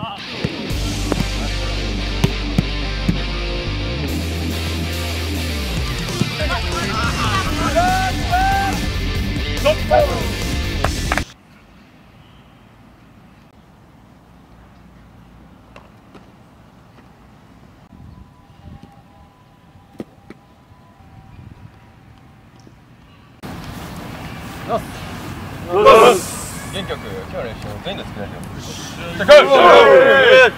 元気よく今日の練習を全員で作れるよ。じゃあ来い。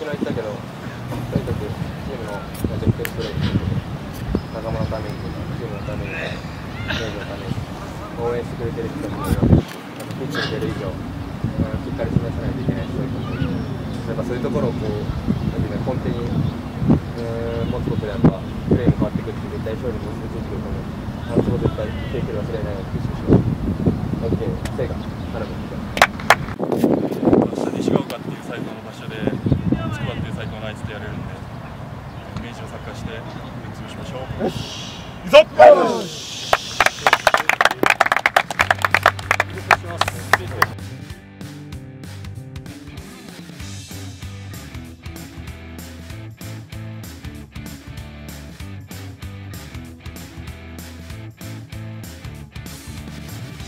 仲間のためにチーム根底に持つことでやっぱプレーも変わってくるし、絶対勝利も結びついてくると思う。そこ絶対経験忘れないように意識します。OK、成果、頼む。 西が丘っていう最高の場所で、筑波っていう最高の相手とやれるんで、明治をサッカーして、潰しましょう。いくぞ！